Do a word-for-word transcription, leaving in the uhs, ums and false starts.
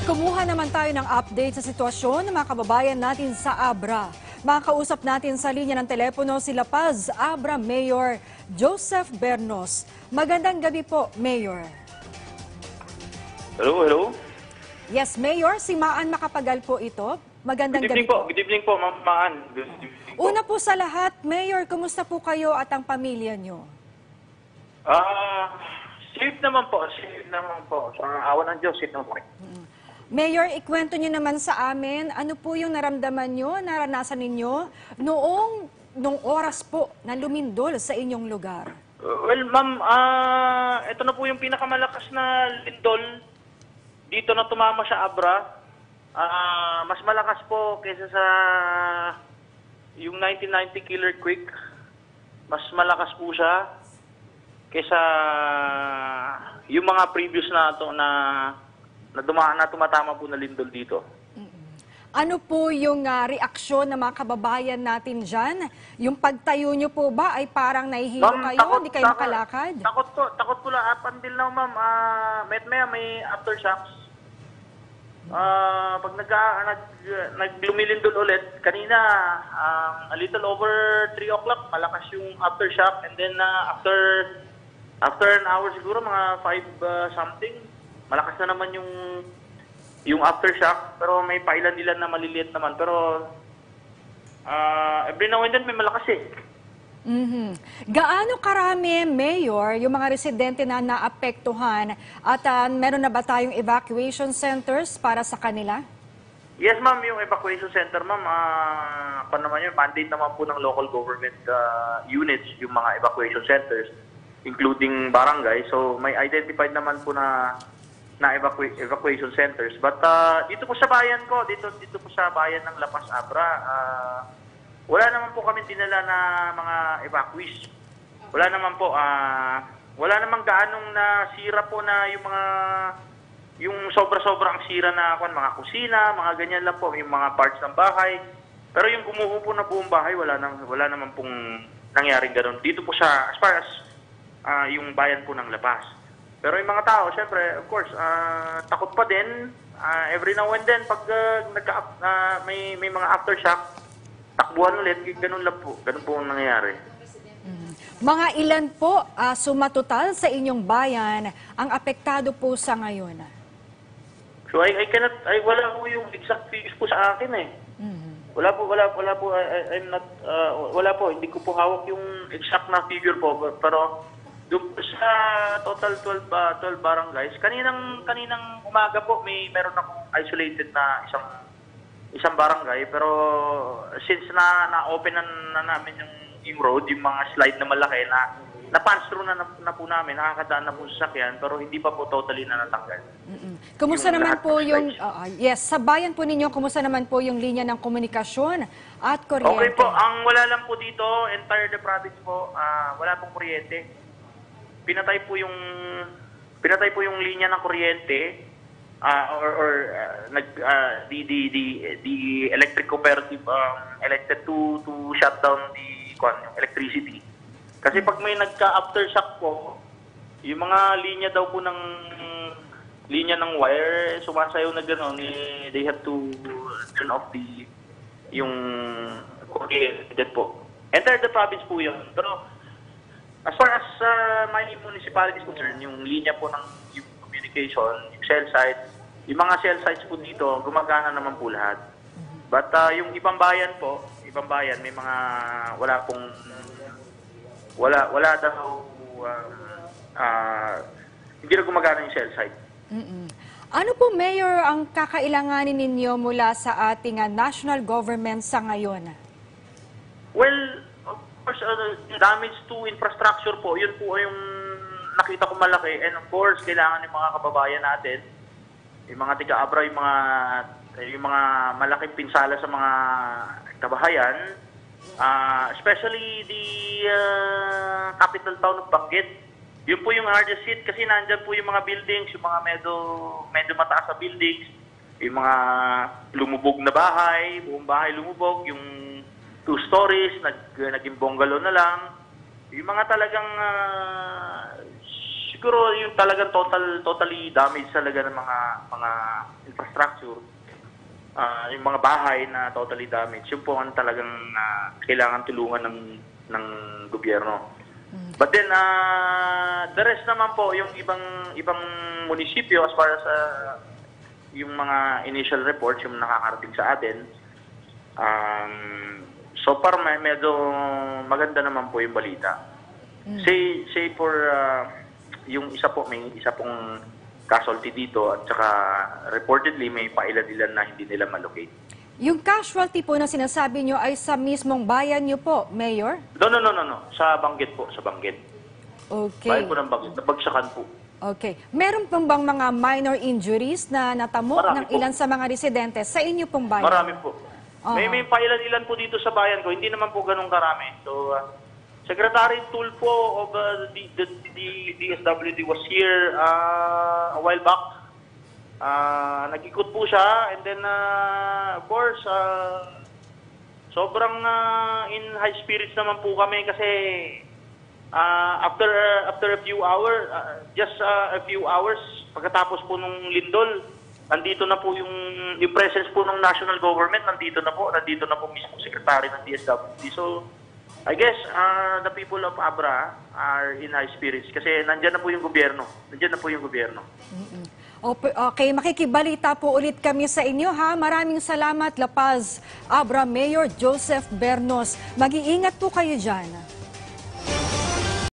Kumuha naman tayo ng update sa sitwasyon ng mga kababayan natin sa Abra. Makakausap natin sa linya ng telepono si La Paz, Abra Mayor Joseph Bernos. Magandang gabi po, Mayor. Hello, hello. Yes, Mayor, si Maan Makapagal po ito. Magandang Good gabi evening po. Good evening po, Ma'am Maan. Good evening po. Una po sa lahat, Mayor, kumusta po kayo at ang pamilya nyo? Ah, safe naman po. Safe naman po. Sa awan ng Diyos, safe naman po. Mayor, ikwento nyo naman sa amin, ano po yung naramdaman nyo, naranasan ninyo noong nung oras po na lumindol sa inyong lugar? Uh, well, Ma'am, ah, ito na po yung pinakamalakas na lindol dito na tumama sa Abra. Ah, mas malakas po kaysa sa yung nineteen ninety Killer Quake. Mas malakas po siya kaysa yung mga previous na to na na, duma, na tumatama po na lindol dito. Ano po yung uh, reaksyon ng mga kababayan natin dyan? Yung pagtayo nyo po ba ay parang nahihilo Ma'am, kayo, takot- hindi kayo takot- makalakad? Takot po, takot po lang. Up until now, ma'am, uh, may, may, may aftershocks. Uh, pag nag, nag, naglumilindol ulit, kanina, um, a little over three o'clock, malakas yung aftershock. And then uh, after after an hour siguro, mga five uh, something, malakas na naman yung yung aftershock. Pero may pailan-ilan na maliliit naman. Pero uh, every now and then may malakas eh. Mm-hmm. Gaano karami, Mayor, yung mga residente na naapektuhan at uh, meron na ba tayong evacuation centers para sa kanila? Yes, ma'am, yung evacuation center, ma'am, uh, pa naman yun, mandate naman po ng local government uh, units, yung mga evacuation centers, including barangay. So, may identified naman po na na evacua- evacuation centers. But uh, dito po sa bayan ko, dito dito po sa bayan ng La Paz, Abra, uh, wala naman po kami dinala na mga evacuees. Wala naman po, uh, wala naman gaanong nasira po na yung mga, yung sobra-sobrang sira na kung mga kusina, mga ganyan lang po, yung mga parts ng bahay. Pero yung gumuho po na buong bahay, wala, na, wala naman pong nangyaring gano'n. Dito po sa, as far as uh, yung bayan po ng La Paz. Pero yung mga tao, syempre, of course, uh, takot pa din. Uh, every now and then, pag uh, nagka, uh, may, may mga aftershock, takbuhan ulit, ganun lang po. Ganun po ang nangyayari. Mm. Mga ilan po, uh, sumatotal sa inyong bayan, ang apektado po sa ngayon? So, I, I cannot, I, wala po yung exact figures po sa akin eh. Mm-hmm. Wala po, wala, wala po, I, I'm not, uh, wala po, hindi ko po hawak yung exact na figure po. Pero, doon po sa total twelve, uh, twelve barangays, kaninang, kaninang umaga po, may meron akong isolated na isang isang barangay, pero since na na-open na, na namin yung, yung road, yung mga slide na malaki na na-pass through na, na, na po namin, nakakadaan na po sa sakyan, pero hindi pa po totally na natanggal. Mm-mm. Kumusta Yung naman lahat po ng yung, slides. uh, yes, sa bayan po ninyo, kumusta naman po yung linya ng komunikasyon at kuryente? Okay po, ang wala lang po dito, entire the province po, uh, wala pong kuryente. Pinatay po yung, pinatay po yung linya ng kuryente. Uh, or or uh, nag uh, the the the the electric cooperative um, elected to to shut down the kwan, yung electricity. Kasi pag may nagka aftershock po, yung mga linya daw po ng linya ng wire sumasayaw na gano'n, eh, they have to turn off the yung kuryente po. Enter the province po yun. Pero as far as uh, my municipality is concerned, yung linya po ng yung communication, yung cell site, yung mga cell sites po dito, gumagana naman po lahat. But uh, yung ibang bayan po, ibang bayan, may mga wala pong, wala, wala daw, uh, uh, hindi na gumagana yung cell site. Mm-mm. Ano po, Mayor, ang kakailanganin ninyo mula sa ating uh, national government sa ngayon? Well, of course, uh, damage to infrastructure po, yun po yung nakita ko malaki. And of course, kailangan ng mga kababayan natin, yung mga tiga-Abra, yung mga, yung mga malaking pinsala sa mga kabahayan, uh, especially the uh, capital town of Benguet. Yun po yung hardest hit kasi nandyan po yung mga buildings, yung mga medyo, medyo mataas na buildings, yung mga lumubog na bahay, buong bahay lumubog, yung two stories, nag, naging bungalow na lang. Yung mga talagang uh, siguro yung talagang total totally damaged talaga ng mga mga infrastructure. Ah, yung mga bahay na totally damaged, yun po ang talagang ah, kailangan tulungan ng ng gobyerno. But then ah, the rest naman po yung ibang ibang munisipyo as far as ah, yung mga initial reports yung nakakarating sa atin, um, so far may medyo maganda naman po yung balita. Say say for ah, yung isa po, may isa pong casualty dito at saka reportedly may pailan-ilan na hindi nila malocate. Yung casualty po na sinasabi nyo ay sa mismong bayan nyo po, Mayor? No, no, no, no, no. Sa Banggit po, sa Banggit. Okay. Bayan po ng Banggit, nabagsakan po. Okay. Meron pong bang mga minor injuries na natamo Marami ng po. ilan sa mga residente sa inyo pong bayan? Marami po. Aha. May may pailan-ilan po dito sa bayan ko, hindi naman po ganun karami. So, uh, Secretary Tulfo of uh, the, the, the D S W D was here uh, a while back. Uh, nag-ikot po siya and then uh, of course uh, sobrang uh, in high spirits naman po kami kasi uh, after uh, after a few hours uh, just uh, a few hours pagkatapos po nung lindol, nandito na po yung yung presence po ng national government, nandito na po nandito na po mismo secretary ng D S W D. So I guess uh, the people of Abra are in high spirits kasi nandiyan na po yung gobyerno. Nandiyan na po yung gobyerno. Opo- Okay, makikibalita po ulit kami sa inyo ha. Maraming salamat, La Paz, Abra Mayor Joseph Bernos. Mag-iingat po kayo dyan.